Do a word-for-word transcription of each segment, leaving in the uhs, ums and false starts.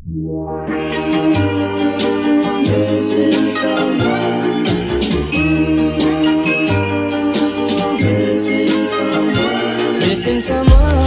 Missing someone. Missing someone. Missing someone.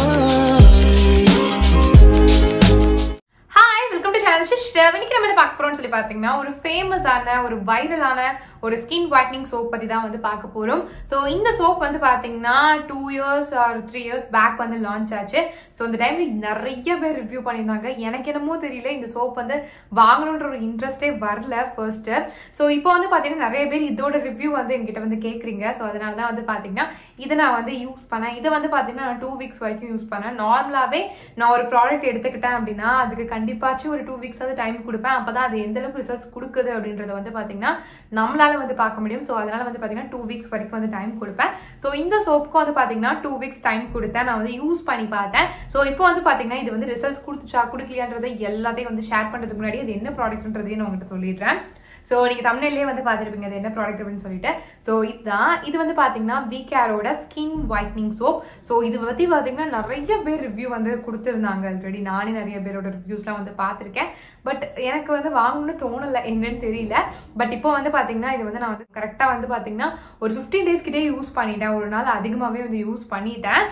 Hi, welcome to channel. இன்னைக்கு நம்ம பார்க்க போறோம்னு சொல்லி பாத்தீங்கன்னா ஒரு ஃபேமஸான ஒரு வைரலான ஒரு ஸ்கின் whitening soap பத்தி தான் வந்து பார்க்க போறோம். சோ இந்த சோப் வந்து பாத்தீங்கன்னா two years or three years back வந்து லான்ச் ஆச்சு. சோ அந்த டைம்ல நிறைய பேர் ரிவ்யூ பண்ணிருந்தாங்க. எனக்கு என்னமோ தெரியல இந்த சோப் வந்து வாங்கணும்ன்ற ஒரு இன்ட்ரெஸ்டே வரல ஃபர்ஸ்ட். சோ இப்போ வந்து பாத்தீங்கன்னா நிறைய பேர் இதோட ரிவ்யூ வந்து என்கிட்ட வந்து கேக்குறீங்க. சோ அதனால தான் வந்து பாத்தீங்கன்னா இதை நான் வந்து யூஸ் பண்ணேன். இதை வந்து பாத்தீங்கன்னா நான் டூ வீக்ஸ் வரைக்கும் யூஸ் பண்ணேன். நார்மலாவே நான் ஒரு ப்ராடக்ட் எடுத்துக்கிட்டேன் அப்படின்னா அதுக்கு கண்டிப்பாச்சும் ஒரு டூ வீக்ஸ் வந்து டைம் கொடுப்பேன். அப்பதான் அது எந்த அளவுக்கு ரிசல்ட்ஸ் கொடுக்குது அப்படின்றத வந்து பாத்தீங்கன்னா நம்மளால வந்து பார்க்க முடியும். சோ அதனால வந்து பாத்தீங்கன்னா டூ வீக்ஸ் வரைக்கும் வந்து டைம் கொடுப்பேன். சோ இந்த சோப்புக்கு வந்து பாத்தீங்கன்னா டூ வீக்ஸ் டைம் கொடுத்தேன். நான் வந்து யூஸ் பண்ணி பார்த்தேன். சோ இப்போ வந்து பாத்தீங்கன்னா இது வந்து ரிசல்ட்ஸ் கொடுத்துச்சா கொடுக்கலையான்றதை எல்லாத்தையும் வந்து ஷேர் பண்றதுக்கு முன்னாடி அது என்ன ப்ராடக்ட்ன்றதையும் நான் உங்ககிட்ட சொல்லிடுறேன். சோ நீங்க thumbnailலயே வந்து பாத்துருப்பீங்க அது என்ன ப்ராடக்ட் அப்படின்னு சொல்லிட்டு. சோ இதுதான் இது வந்து பாத்தீங்கன்னா vcareோட ஸ்கின் whitening soap. சோ இது பத்தி பாத்தீங்கன்னா நிறைய பேர் ரிவ்யூ வந்து கொடுத்திருந்தாங்க. ஆல்ரெடி நானே நிறைய பேரோட ரிவ்யூஸ்லாம் வந்து பார்த்திருக்கேன். பட் எனக்கு வந்து வாங்கணும்னு தோணல, என்னன்னு தெரியல. பட் இப்போ வந்து பாத்தீங்கன்னா இது வந்து நான் வந்து கரெக்டா வந்து பாத்தீங்கன்னா ஒரு ஃபிஃப்டீன் டேஸ் கிட்டே யூஸ் பண்ணிட்டேன். ஒரு நாள் அதிகமாவே வந்து யூஸ் பண்ணிட்டேன்.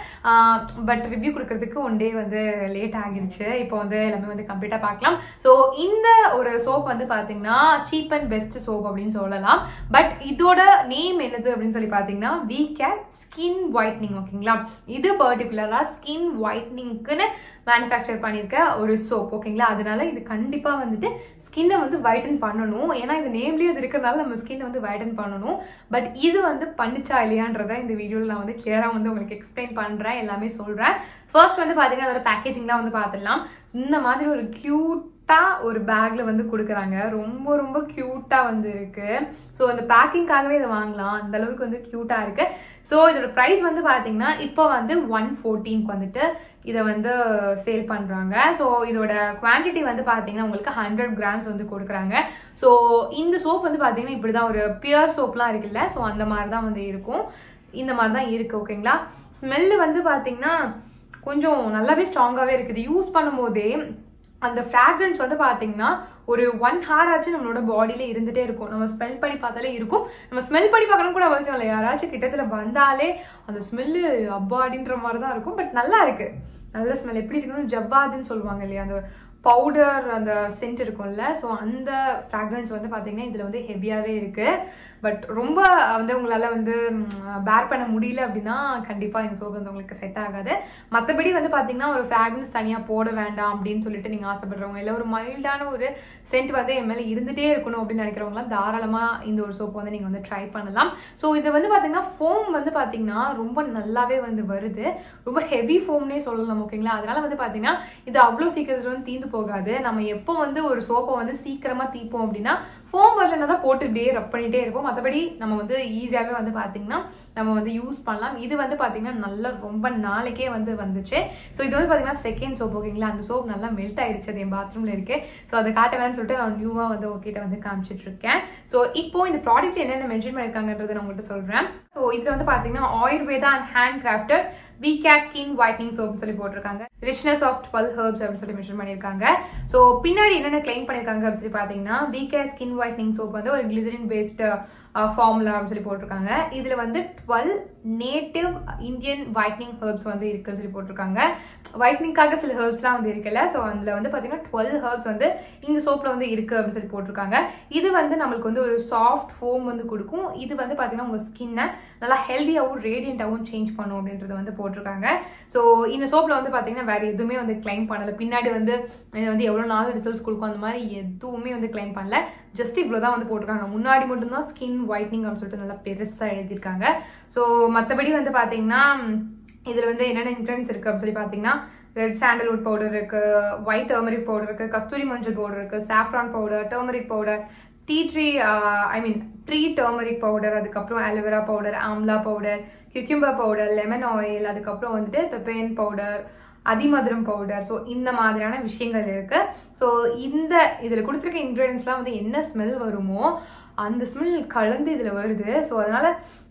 பட் ரிவ்யூ கொடுக்கறதுக்கு ஒன் டே வந்து லேட் ஆகிடுச்சு. இப்போ வந்து எல்லாமே வந்து கம்ப்ளீட்டா பார்க்கலாம். சோ இந்த ஒரு சோப் வந்து பாத்தீங்கன்னா சீப் பெஸ்ட் சோப் அப்படின்னு சொல்லலாம். பட் இதோட நேம் என்னது அப்படின்னு சொல்லி பாத்தீங்கன்னா vcare skin whitening. ஓகேங்களா, இது பர்டிகுலரா ஸ்கின் whiteningக்குன்னு மேனுஃபேக்சர் பண்ணிருக்க ஒரு சோப். ஓகேங்களா, அதனால இது கண்டிப்பா வந்துட்டு ஸ்கின்னை வந்து வைட்டன் பண்ணணும். ஏன்னா இது நேம்லயே அது இருக்கிறதுனால நம்ம ஸ்கின்னை வந்து வைட்டன் பண்ணணும். பட் இது வந்து பண்ணிச்சா இல்லையான்றத இந்த வீடியோவில் நான் வந்து கிளியரா வந்து உங்களுக்கு எக்ஸ்பிளைன் பண்றேன், எல்லாமே சொல்றேன். ஃபர்ஸ்ட் வந்து பாத்தீங்கன்னா அதோட பேக்கேஜிங்லாம் வந்து பார்த்துடலாம். இந்த மாதிரி ஒரு கியூட்டா ஒரு பேக்ல வந்து கொடுக்குறாங்க. ரொம்ப ரொம்ப கியூட்டா வந்து இருக்கு. ஸோ அந்த பேக்கிங்காகவே இதை வாங்கலாம், அந்த அளவுக்கு வந்து கியூட்டா இருக்கு. ஸோ இதோட ப்ரைஸ் வந்து பாத்தீங்கன்னா இப்போ வந்து ஒன் ஃபோர்டீன்க்கு வந்துட்டு இதை வந்து சேல் பண்றாங்க. ஸோ இதோட குவான்டிட்டி வந்து பாத்தீங்கன்னா உங்களுக்கு ஹண்ட்ரட் கிராம்ஸ் வந்து கொடுக்குறாங்க. ஸோ இந்த சோப் வந்து பாத்தீங்கன்னா இப்படிதான் ஒரு பியர் சோப்லாம் இருக்குல்ல, ஸோ அந்த மாதிரி தான் வந்து இருக்கும். இந்த மாதிரி தான் இருக்கு. ஓகேங்களா, ஸ்மெல்லு வந்து பாத்தீங்கன்னா கொஞ்சம் நல்லாவே ஸ்ட்ராங்காவே இருக்குது. யூஸ் பண்ணும் போதே அந்த ஃப்ராக்ரன்ஸ் வந்து பாத்தீங்கன்னா ஒரு ஒன் ஹவர் ஆச்சு நம்மளோட பாடியில இருந்துட்டே இருக்கும். நம்ம ஸ்மெல் பண்ணி பார்த்தாலே இருக்கும். நம்ம ஸ்மெல் பண்ணி பார்க்கணும் கூட அவசியம் இல்லை. யாராச்சும் கிட்டத்துல வந்தாலே அந்த ஸ்மெல்லு அப்பாடின்ற மாதிரி தான் இருக்கும். பட் நல்லா இருக்கு, நல்ல ஸ்மெல். எப்படி இருக்குன்னு ஜவ்வாதுன்னு சொல்லுவாங்க இல்லையா, அந்த பவுடர் அந்த சென்ட் இருக்கும்ல, ஸோ அந்த ஃப்ராக்ரன்ஸ் வந்து பார்த்தீங்கன்னா இதில் வந்து ஹெவியாகவே இருக்கு. பட் ரொம்ப வந்து உங்களால் வந்து பேர் பண்ண முடியல அப்படின்னா கண்டிப்பாக இந்த சோப் வந்து உங்களுக்கு செட் ஆகாது. மற்றபடி வந்து பார்த்தீங்கன்னா ஒரு ஃப்ராக்ரன்ஸ் தனியாக போட வேண்டாம் அப்படின்னு சொல்லிட்டு நீங்கள் ஆசைப்படுறவங்க, இல்லை ஒரு மைல்டான ஒரு சென்ட் வந்து என் மேலே இருந்துகிட்டே இருக்கணும் அப்படின்னு நினைக்கிறவங்களாம் தாராளமாக இந்த ஒரு சோப் வந்து நீங்கள் வந்து ட்ரை பண்ணலாம். ஸோ இது வந்து பார்த்தீங்கன்னா ஃபோம் வந்து பார்த்தீங்கன்னா ரொம்ப நல்லாவே வந்து வருது. ரொம்ப ஹெவி ஃபோம்னே சொல்லலாம். ஓகேங்களா, அதனால வந்து பார்த்தீங்கன்னா இது அவ்வளோ சீக்கிரத்தில் வந்து தீந்து போகாது. நம்ம எப்போ வந்து ஒரு சோப்பை வந்து சீக்கிரமா தீப்போம் அப்படின்னா ஃபோம் வரலன்னா தான் போட்டு இப்படியே ரப் பண்ணிட்டே இருப்போம். மற்றபடி நம்ம வந்து ஈஸியாகவே வந்து பார்த்தீங்கன்னா நம்ம வந்து யூஸ் பண்ணலாம். இது வந்து பார்த்தீங்கன்னா நல்லா ரொம்ப நாளைக்கே வந்து வந்துச்சு. ஸோ இது வந்து பார்த்தீங்கன்னா செகண்ட் சோப். ஓகேங்களா, அந்த சோப் நல்லா மெல்ட் ஆயிடுச்சு, அது என் பாத்ரூம்ல இருக்கு. ஸோ அதை காட்ட வேணும்னு சொல்லிட்டு நான் நியூவா வந்து உங்ககிட்ட வந்து காமிச்சிட்டு இருக்கேன். ஸோ இப்போ இந்த ப்ராடக்ட் என்னென்ன மென்ஷன் பண்ணிருக்காங்கன்றதை நான் உங்கள்கிட்ட சொல்றேன். ஸோ இதுல வந்து பார்த்தீங்கன்னா Ayurveda and hand crafted vcare skin whitening soap சொல்லி போட்டிருக்காங்க. richness of twelve herbs அப்படின்னு சொல்லி மென்ஷன் பண்ணிருக்காங்க. ஸோ பின்னாடி என்னென்ன கிளைம் பண்ணிருக்காங்க அப்படின்னு சொல்லி பாத்தீங்கன்னா vcare skin whitening soap வந்து ஒரு கிளிசரின் பேஸ்ட் ஃபார்முலா அப்படின்னு சொல்லி போட்டிருக்காங்க. இதுல வந்து twelve native Indian whitening herbs வந்து இருக்குன்னு சொல்லி போட்டிருக்காங்க. whiteningகாக சில ஹெர்ப்ஸ்லாம் வந்து இருக்குல்ல, ஸோ அதுல வந்து பாத்தீங்கன்னா டுவெல் ஹெர்ப்ஸ் வந்து இந்த சோப்ல வந்து இருக்கு அப்படின்னு சொல்லி போட்டிருக்காங்க. இது வந்து நம்மளுக்கு வந்து ஒரு சாஃப்ட் ஃபோம் வந்து கொடுக்கும். இது வந்து பாத்தீங்கன்னா உங்க ஸ்கின்னை நல்லா ஹெல்தியாகவும் ரேடியண்டாகவும் சேஞ்ச் பண்ணும் அப்படின்றது வந்து போட்டிருக்காங்க. ஸோ இந்த சோப்ல வந்து பாத்தீங்கன்னா வேற எதுவுமே வந்து கிளைம் பண்ணல. பின்னாடி வந்து இது வந்து எவ்வளவு நாள் ரிசல்ட்ஸ் கொடுக்கும் அந்த மாதிரி எதுவுமே வந்து கிளைம் பண்ணல. ஜஸ்ட் இவ்வளவுதான் வந்து போட்டிருக்காங்க. முன்னாடி மட்டும்தான் ஸ்கின் whitening அப்படின்னு சொல்லிட்டு நல்லா பெருசா எழுதியிருக்காங்க. ஸோ மற்றபடி வந்து பாத்தீங்கன்னா இதுல வந்து என்னென்ன இன்கிரிடியன்ஸ் இருக்கு அப்படின்னு சொல்லி பாத்தீங்கன்னா ரெட் சாண்டல்வுட் பவுடர் இருக்கு, ஒயிட் டர்மரிக் பவுடர் இருக்கு, கஸ்தூரி மஞ்சள் பவுடர் இருக்கு, saffron powder, turmeric powder, tea tree I mean tree turmeric powder, அதுக்கப்புறம் aloe vera powder, amla powder, cucumber powder, lemon oil, அதுக்கப்புறம் வந்துட்டு பெப்பைன் பவுடர், அதிமதுரம் பவுடர். ஸோ இந்த மாதிரியான விஷயங்கள் இருக்கு. ஸோ இந்த இதுல கொடுத்துருக்க இன்கிரிடியன்ஸ்லாம் வந்து என்ன ஸ்மெல் வருமோ அந்த ஸ்மெல் கலந்து இதுல வருது. ஸோ அதனால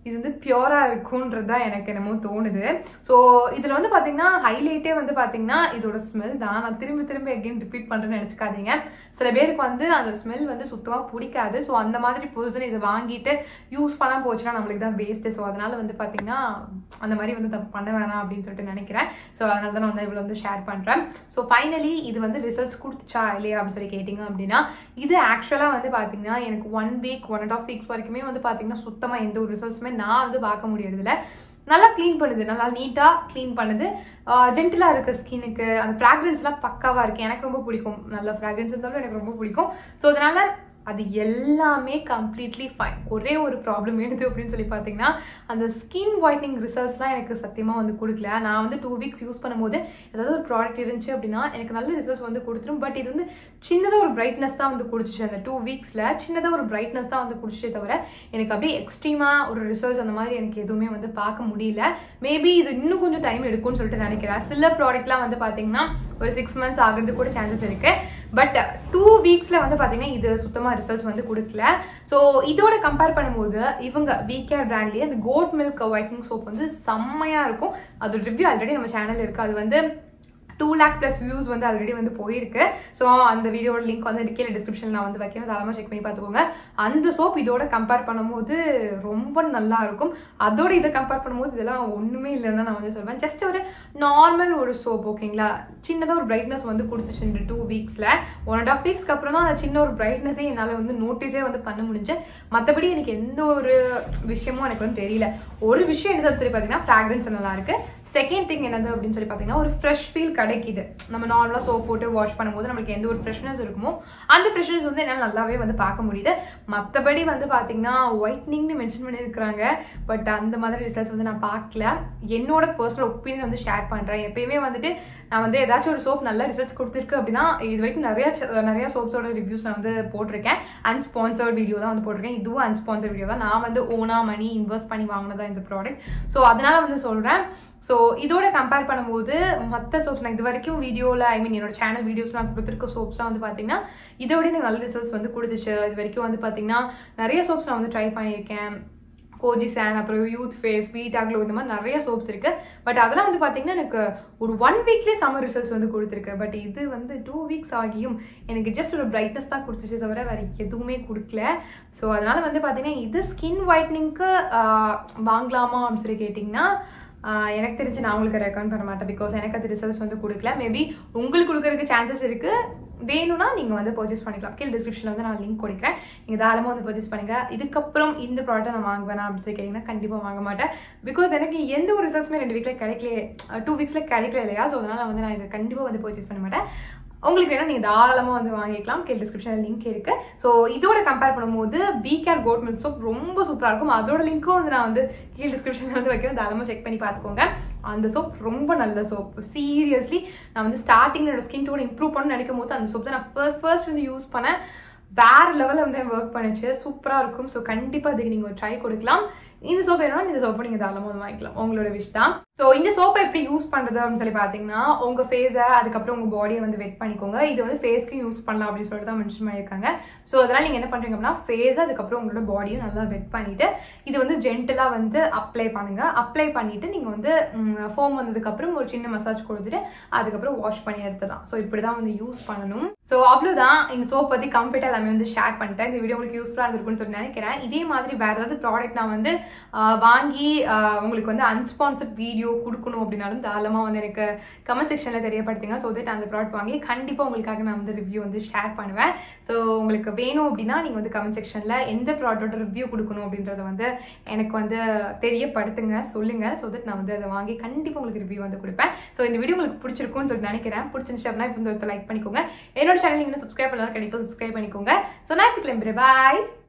இது வந்து பியூரா இருக்கும்ன்றது தான் எனக்கு என்னமோ தோணுது. ஸோ இதுல வந்து பாத்தீங்கன்னா ஹைலைட்டே வந்து பாத்தீங்கன்னா இதோட ஸ்மெல் தான். நான் திரும்ப திரும்ப எகைன் ரிப்பீட் பண்றேன்னு நினைச்சுக்காதீங்க. சில பேருக்கு வந்து அந்த ஸ்மெல் வந்து சுத்தமா பிடிக்காது. ஸோ அந்த மாதிரி பர்சன் இதை வாங்கிட்டு யூஸ் பண்ணா போச்சுன்னா நம்மளுக்கு தான் வேஸ்ட். ஸோ அதனால வந்து பாத்தீங்கன்னா அந்த மாதிரி வந்து தப்பு பண்ண வேணாம் அப்படின்னு சொல்லிட்டு நினைக்கிறேன். ஸோ அதனால தான் நான் வந்து இவ்வளவு வந்து ஷேர் பண்றேன். ஸோ ஃபைனலி இது வந்து ரிசல்ட்ஸ் கொடுத்துச்சா இல்லையா அப்படின்னு சொல்லி கேட்டீங்க அப்படின்னா இது ஆக்சுவலா வந்து பாத்தீங்கன்னா எனக்கு one week one and half weeks வரைக்குமே வந்து பாத்தீங்கன்னா சுத்தமா எந்த ஒரு ரிசல்ட்ஸுமே நான் வந்து பார்க்க முடியறது இல்லை. நல்லா கிளீன் பண்ணுது, நல்லா நீட்டா கிளீன் பண்ணுது, ஜென்டிலா இருக்கு ஸ்கின்னுக்கு. அந்த ஃப்ராக்ரன்ஸ் எல்லாம் பக்காவா இருக்கு. எனக்கு ரொம்ப பிடிக்கும். நல்ல ஃப்ராக்ரன்ஸ் இருந்தாலும் எனக்கு ரொம்ப பிடிக்கும். ஸோ அதனால அது எல்லாமே கம்ப்ளீட்லி ஃபைன். ஒரே ஒரு ப்ராப்ளம் என்னது அப்படின்னு சொல்லி பார்த்தீங்கன்னா அந்த ஸ்கின் ஒயிட்னிங் ரிசல்ட்ஸ்லாம் எனக்கு சத்தியமாக வந்து கொடுக்கல. நான் வந்து டூ வீக்ஸ் யூஸ் பண்ணும்போது ஏதாவது ஒரு ப்ராடக்ட் இருந்துச்சு அப்படின்னா எனக்கு நல்ல ரிசல்ட்ஸ் வந்து கொடுத்துரும். பட் இது வந்து சின்னதாக ஒரு பிரைட்னஸ் தான் வந்து கொடுத்துச்சு. அந்த டூ வீக்ஸில் சின்னதாக ஒரு பிரைட்னஸ் தான் வந்து கொடுத்துச்சே தவிர எனக்கு அப்படியே எக்ஸ்ட்ரீமாக ஒரு ரிசல்ட்ஸ் அந்த மாதிரி எனக்கு எதுவுமே வந்து பார்க்க முடியல. மேபி இது இன்னும் கொஞ்சம் டைம் எடுக்கும்னு சொல்லிட்டு நினைக்கிறேன். சில ப்ராடக்ட்லாம் வந்து பார்த்தீங்கன்னா ஒரு சிக்ஸ் மந்த்ஸ் ஆகிறது கூட சான்சஸ் இருக்கு. பட் டூ வீக்ஸ்ல வந்து பாத்தீங்கன்னா இது சுத்தமா ரிசல்ட்ஸ் வந்து கொடுக்கல. ஸோ இதோட கம்பேர் பண்ணும்போது இவங்க vcare பிராண்ட்லயே அந்த கோட் மில்க் ஒயிட்னிங் சோப் வந்து செம்மையா இருக்கும். அது ரிவ்யூ ஆல்ரெடி நம்ம சேனல் இருக்கு. அது வந்து டூ லேக் பிளஸ் வியூஸ் வந்து ஆல்ரெடி வந்து போயிருக்கு. ஸோ அந்த வீடியோட லிங்க் வந்து கீழே டிஸ்கிரிப்ஷன் நான் வந்து வைக்கிறேன். தாராளமாக செக் பண்ணி பார்த்துக்கோங்க. அந்த சோப் இதோட கம்பேர் பண்ணும்போது ரொம்ப நல்லா இருக்கும். அதோட இதை கம்பேர் பண்ணும்போது இதெல்லாம் ஒன்றுமே இல்லைன்னு தான் நான் வந்து சொல்வேன். ஜஸ்ட் ஒரு நார்மல் ஒரு சோப் ஓகேங்களா. சின்னதாக ஒரு பிரைட்னஸ் வந்து கொடுத்துச்சு இந்த டூ வீக்ஸில். ஒன் அண்ட் ஆஃப் வீக்ஸ்க்கு அப்புறம் தான் அந்த சின்ன ஒரு பிரைட்னஸே என்னால் வந்து நோட்டீஸே வந்து பண்ண முடிஞ்சு. மற்றபடி எனக்கு எந்த ஒரு விஷயமும் எனக்கு வந்து தெரியல. ஒரு விஷயம் என்னது சொல்லி பார்த்தீங்கன்னா ஃப்ராக்ரன்ஸ் நல்லா இருக்கு. செகண்ட் திங் என்னது அப்படின்னு சொல்லி பார்த்தீங்கன்னா ஒரு ஃப்ரெஷ் ஃபீல் கிடைக்குது. நம்ம நார்மலாக சோப் போட்டு வாஷ் பண்ணும்போது நம்மளுக்கு எந்த ஒரு ஃப்ரெஷ்னஸ் இருக்குமோ அந்த ஃப்ரெஷ்னஸ் வந்து என்னால் நல்லாவே வந்து பார்க்க முடியுது. மற்றபடி வந்து பார்த்தீங்கன்னா ஒயிட்னிங்னு மென்ஷன் பண்ணியிருக்கிறாங்க. பட் அந்த மாதிரி ரிசல்ட்ஸ் வந்து நான் பார்க்கல. என்னோட பர்சனல் ஒப்பீனியன் வந்து ஷேர் பண்ணுறேன். எப்பயுமே வந்துட்டு நான் வந்து ஏதாச்சும் ஒரு சோப் நல்ல ரிசல்ட்ஸ் கொடுத்துருக்கு அப்படின்னா இது வரைக்கும் நிறைய நிறைய சோப்ஸோட ரிவ்யூஸ் நான் வந்து போட்டிருக்கேன். அன்ஸ்பான்சர்ட் வீடியோ தான் வந்து போட்டிருக்கேன். இதுவும் அன்ஸ்பான்சர்ட் வீடியோ தான். நான் வந்து ஓனா மணி இன்வெஸ்ட் பண்ணி வாங்கினதா இந்த ப்ராடக்ட். ஸோ அதனால வந்து சொல்கிறேன். ஸோ இதோட கம்பேர் பண்ணும்போது மற்ற சோப்ஸ் நான் இது வரைக்கும் வீடியோவில் ஐ மீன் என்னோட சேனல் வீடியோஸ் நான் கொடுத்துருக்க சோப்ஸ்லாம் வந்து பார்த்தீங்கன்னா இதோட எனக்கு நல்ல ரிசல்ட்ஸ் வந்து கொடுத்துச்சு. இது வரைக்கும் வந்து பார்த்தீங்கன்னா நிறைய சோப்ஸ் நான் வந்து ட்ரை பண்ணியிருக்கேன். கோஜி சான், அப்புறம் யூத் ஃபேஸ், ஸ்வீட்டா க்ளோ, இந்த மாதிரி நிறைய சோப்ஸ் இருக்கு. பட் அதெல்லாம் வந்து பார்த்தீங்கன்னா எனக்கு ஒரு ஒன் வீக்லேயே சம்மர் ரிசல்ட்ஸ் வந்து கொடுத்துருக்கு. பட் இது வந்து டூ வீக்ஸ் ஆகியும் எனக்கு ஜஸ்ட் ஒரு பிரைட்னஸ் தான் கொடுத்துச்சு தவிர வேற எதுவுமே கொடுக்கல. ஸோ அதனால வந்து பார்த்தீங்கன்னா இது ஸ்கின் ஒயிட்னிங்க்கு வாங்கலாமா அப்படின்னு சொல்லி கேட்டிங்கன்னா எனக்கு தெரிஞ்சு நான் உங்களுக்கு ரெக்கமெண்ட் பண்ண மாட்டேன். பிகாஸ் எனக்கு அது ரிசல்ட்ஸ் வந்து கொடுக்கல. மேபி உங்களுக்கு கொடுக்கறதுக்கு சான்சஸ் இருக்கு. வேணும்னா நீங்கள் வந்து பர்ச்சேஸ் பண்ணிக்கலாம். கீழே டிஸ்கிரிப்ஷனில் வந்து நான் லிங்க் கொடுக்குறேன். நீங்கள் தாராளமாக வந்து பர்ச்சேஸ் பண்ணுங்க. இதுக்கப்புறம் இந்த ப்ராடக்ட்டை நான் வாங்குவேன் அப்படின்னு சொல்லி கேட்டிங்கன்னா கண்டிப்பாக வாங்க மாட்டேன். பிகாஸ் எனக்கு எந்த ஒரு ரிசல்ட்ஸுமே ரெண்டு வீக்கில் கிடைக்கல, டூ வீக்ஸில் கிடைக்கல இல்லையா. ஸோ அதனால் வந்து நான் இதை கண்டிப்பாக வந்து பர்ச்சேஸ் பண்ண மாட்டேன். உங்களுக்கு வேணும் நீங்கள் தாராளமாக வந்து வாங்கிக்கலாம். கீழே டிஸ்கிரிப்ஷனில் லிங்க் இருக்கு. ஸோ இதோட கம்பேர் பண்ணும்போது vcare கோட் மில்க் சோப் ரொம்ப சூப்பராக இருக்கும். அதோட லிங்க்கும் வந்து நான் வந்து கீழே டிஸ்கிரிப்ஷனில் வந்து வைக்கிறேன். தாராளமாக செக் பண்ணி பார்த்துக்கோங்க. அந்த சோப் ரொம்ப நல்ல சோப். சீரியஸ்லி நான் வந்து ஸ்டார்டிங் என்னோட ஸ்கின் டோன் இம்ப்ரூவ் பண்ணணும்னு நினைக்கும் போது அந்த சோப் தான் நான் ஃபர்ஸ்ட் ஃபர்ஸ்ட் வந்து யூஸ் பண்ணேன். வேற லெவலில் வந்து ஒர்க் பண்ணிச்சு. சூப்பராக இருக்கும். ஸோ கண்டிப்பாக அதுக்கு நீங்கள் ஒரு ட்ரை கொடுக்கலாம். இந்த சோப் வேணும்னா இந்த சோப்பை நீங்கள் தாராளமாக வாங்கிக்கலாம். உங்களோட விஷ் தான். ஸோ இந்த சோப்பை எப்படி யூஸ் பண்ணுறது அப்படின்னு சொல்லி பார்த்தீங்கன்னா உங்கள் ஃபேஸை அதுக்கப்புறம் உங்கள் பாடியை வந்து வெட் பண்ணிக்கோங்க. இது வந்து ஃபேஸ்க்கு யூஸ் பண்ணலாம் அப்படின்னு சொல்லிட்டு தான் மென்ஷன் பண்ணியிருக்காங்க. ஸோ அதெல்லாம் நீங்கள் என்ன பண்ணுறீங்க அப்படின்னா ஃபேஸை அதுக்கப்புறம் உங்களோட பாடியும் நல்லா வெட் பண்ணிட்டு இது வந்து ஜென்டலாக வந்து அப்ளை பண்ணுங்க. அப்ளை பண்ணிட்டு நீங்கள் வந்து ஃபோம் வந்ததுக்கப்புறம் ஒரு சின்ன மசாஜ் கொடுத்துட்டு அதுக்கப்புறம் வாஷ் பண்ணி எடுத்துடலாம். ஸோ இப்படி தான் வந்து யூஸ் பண்ணணும். ஸோ அவ்வளோதான். இந்த சோப் பற்றி கம்ப்ளீட்டாக எல்லாமே வந்து ஷேர் பண்ணிட்டேன். இந்த வீடியோ உங்களுக்கு யூஸ்ஃபுல்லாக இருந்திருக்குன்னு சொல்லி நினைக்கிறேன். இதே மாதிரி வேற ஏதாவது ப்ராடக்ட் நான் வந்து வாங்கி உங்களுக்கு வந்து அன்ஸ்பான்சர்ட் வீடியோ கொடுக்கணும் அப்படின்னாலும் தாராளமாக வந்து எனக்கு கமெண்ட் செக்ஷனில் தெரியப்படுத்துங்க. ஸோ தட் அந்த ப்ராடக்ட் வாங்கி கண்டிப்பாக உங்களுக்காக நான் வந்து ரிவ்யூ வந்து ஷேர் பண்ணுவேன். ஸோ உங்களுக்கு வேணும் அப்படின்னா நீங்கள் வந்து கமெண்ட் செக்ஷனில் எந்த ப்ராடக்டோட ரிவ்யூ கொடுக்கணும் அப்படின்றத வந்து எனக்கு வந்து தெரியப்படுத்துங்க, சொல்லுங்கள். ஸோ தட் நான் வந்து அதை வாங்கி கண்டிப்பாக உங்களுக்கு ரிவ்யூ வந்து கொடுப்பேன். ஸோ இந்த வீடியோ உங்களுக்கு பிடிச்சிருக்கும்னு சொல்லி நினைக்கிறேன். பிடிச்சிருந்துச்சு அப்படின்னா இப்போ இந்த லைக் பண்ணிக்கோங்க. என்னோட சேனல் நீங்கள் சப்ஸ்கிரைப் பண்ணலாம், கண்டிப்பாக சப்ஸ்கிரைப் பண்ணிக்கோங்க. ஸோ நான் இப்போ கிளம்புறேன். பாய்.